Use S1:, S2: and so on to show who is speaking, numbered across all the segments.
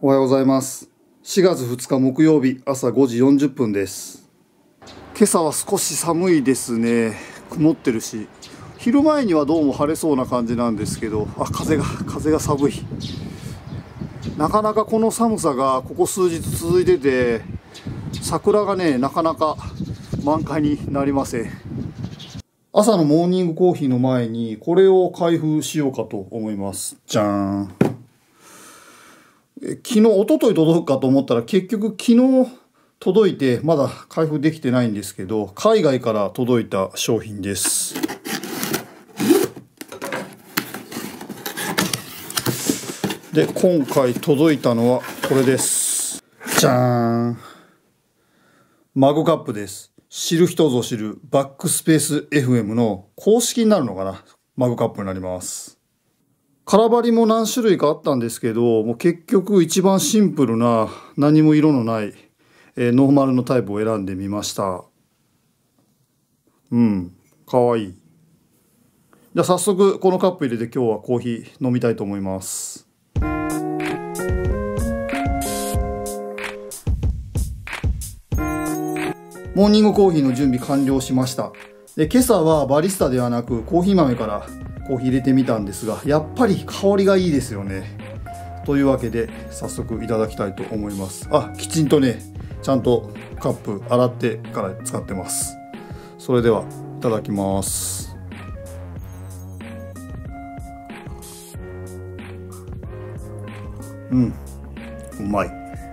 S1: おはようございます。4月2日木曜日朝5時40分です。今朝は少し寒いですね。曇ってるし、昼前にはどうも晴れそうな感じなんですけど、風が寒い。なかなかこの寒さがここ数日続いてて、桜がねなかなか満開になりません。朝のモーニングコーヒーの前にこれを開封しようかと思います。じゃーん。昨日、一昨日届くかと思ったら結局昨日届いてまだ開封できてないんですけど、海外から届いた商品です。で、今回届いたのはこれです。じゃーん。マグカップです。知る人ぞ知るバックスペース FM の公式になるのかな、マグカップになります。空張りも何種類かあったんですけど、もう結局一番シンプルな何も色のない、ノーマルのタイプを選んでみました。かわいい。じゃあ早速このカップ入れて今日はコーヒー飲みたいと思います。モーニングコーヒーの準備完了しました。で、今朝はバリスタではなくコーヒー豆からコーヒー入れてみたんですが、やっぱり香りがいいですよね。というわけで早速いただきたいと思います。きちんとね、ちゃんとカップ洗ってから使ってます。それではいただきます。うまい。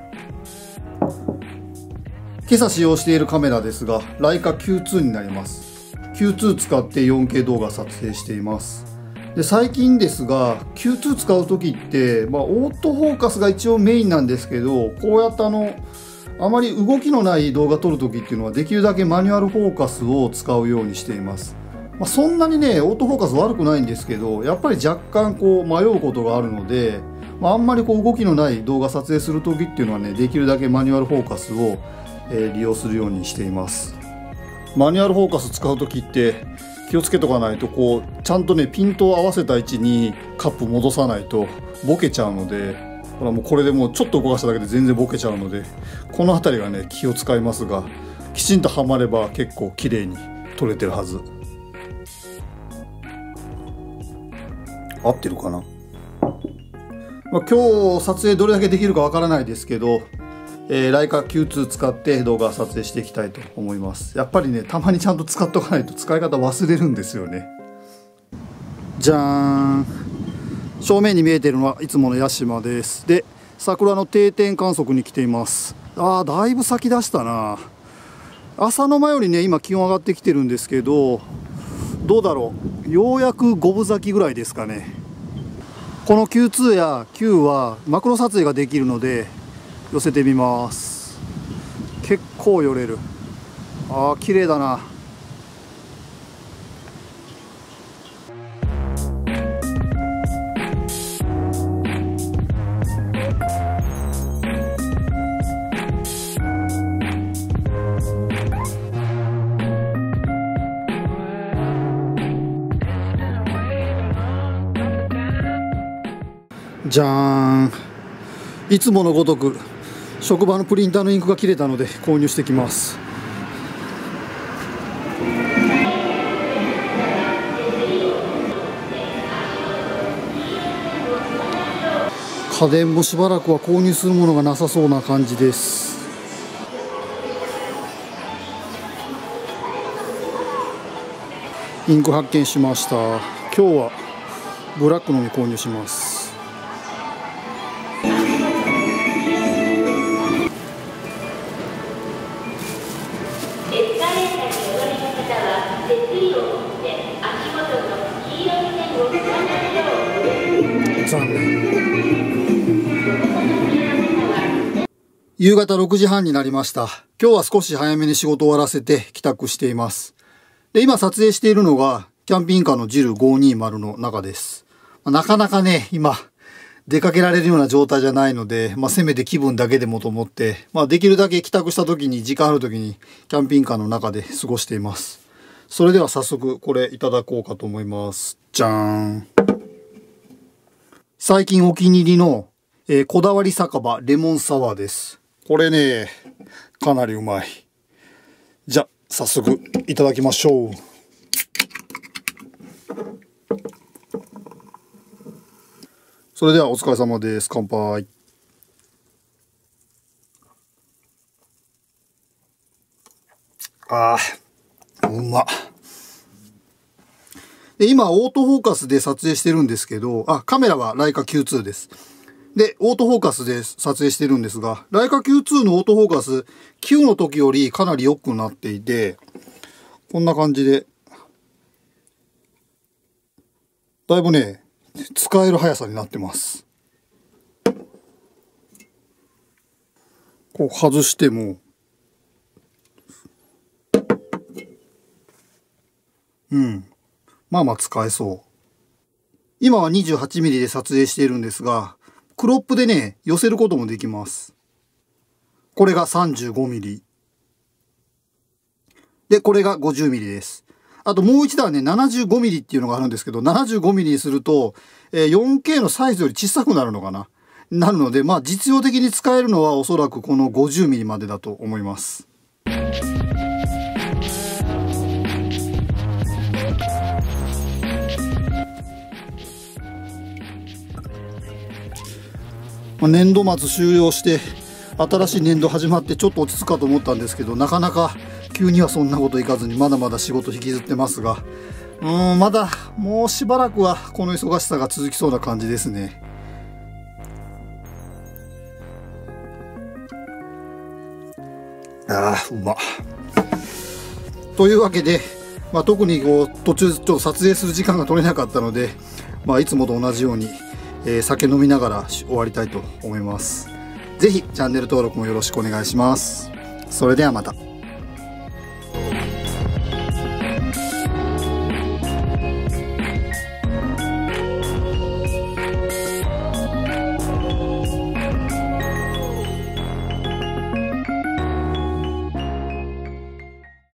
S1: 今朝使用しているカメラですが、ライカ Q2 になります。Q2 使って 4K 動画撮影しています。で、最近ですが Q2 使う時って、オートフォーカスが一応メインなんですけど、こうやってあまり動きのない動画撮る時っていうのはできるだけマニュアルフォーカスを使うようにしています。そんなにねオートフォーカス悪くないんですけど、やっぱり若干迷うことがあるので、あんまり動きのない動画撮影する時っていうのはね、できるだけマニュアルフォーカスを利用するようにしています。マニュアルフォーカス使う時って気をつけとかないと、ちゃんとねピントを合わせた位置にカップ戻さないとボケちゃうので、これでもうちょっと動かしただけで全然ボケちゃうので、この辺りがね気を使いますが、きちんとはまれば結構綺麗に撮れてるはず。合ってるかな。今日撮影どれだけできるかわからないですけど、ライカ Q2 使って動画撮影していきたいと思います。やっぱりね、たまにちゃんと使っとかないと使い方忘れるんですよね。じゃーん。正面に見えてるのはいつもの屋島です。で、桜の定点観測に来ています。だいぶ咲き出したな。朝の間よりね、今気温上がってきてるんですけど、どうだろう。ようやく5分咲きぐらいですかね。この Q2 や Q はマクロ撮影ができるので、寄せてみます。結構寄れる。綺麗だな。じゃーん。いつものごとく職場のプリンターのインクが切れたので購入してきます。家電もしばらくは購入するものがなさそうな感じです。インク発見しました。今日はブラックのみ購入します。残念。夕方6時半になりました。今日は少し早めに仕事を終わらせて帰宅しています。で、今撮影しているのがキャンピングカーのジル520の中です。なかなかね、今出かけられるような状態じゃないので、せめて気分だけでもと思って、できるだけ帰宅した時に、時間ある時にキャンピングカーの中で過ごしています。それでは早速これいただこうかと思います。じゃーん。最近お気に入りのこだわり酒場レモンサワーです。これね、かなりうまい。じゃ、早速いただきましょう。それではお疲れ様です。乾杯。ああ、うまっ。で、今、オートフォーカスで撮影してるんですけど、カメラはライカ Q2 です。で、オートフォーカスで撮影してるんですが、ライカ Q2 のオートフォーカス、Q の時よりかなり良くなっていて、こんな感じで、だいぶね、使える速さになってます。こう外しても、まあまあ使えそう。今は 28mm で撮影しているんですが、クロップでね、寄せることもできます。これが 35mm。で、これが 50mm です。あともう一段ね、75mm っていうのがあるんですけど、75mm にすると、4K のサイズより小さくなるのかな。なるので、まあ実用的に使えるのはおそらくこの 50mm までだと思います。年度末終了して新しい年度始まってちょっと落ち着くかと思ったんですけど、なかなか急にはそんなこといかずにまだまだ仕事引きずってますが、まだもうしばらくはこの忙しさが続きそうな感じですね。うまっ。というわけで、特に途中ちょっと撮影する時間が取れなかったので、いつもと同じように酒飲みながら終わりたいと思います。ぜひチャンネル登録もよろしくお願いします。それではまた。